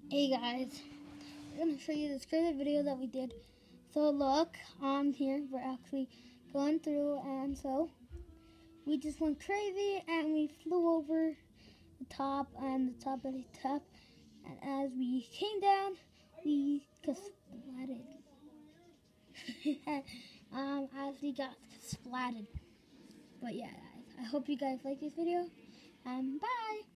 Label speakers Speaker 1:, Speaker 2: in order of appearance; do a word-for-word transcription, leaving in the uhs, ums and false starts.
Speaker 1: Hey guys, I'm gonna show you this crazy video that we did. So look, um, here we're actually going through, and so we just went crazy and we flew over the top and the top of the top, and as we came down, we splatted. um, as we got splatted. But yeah, guys, I hope you guys like this video, and bye.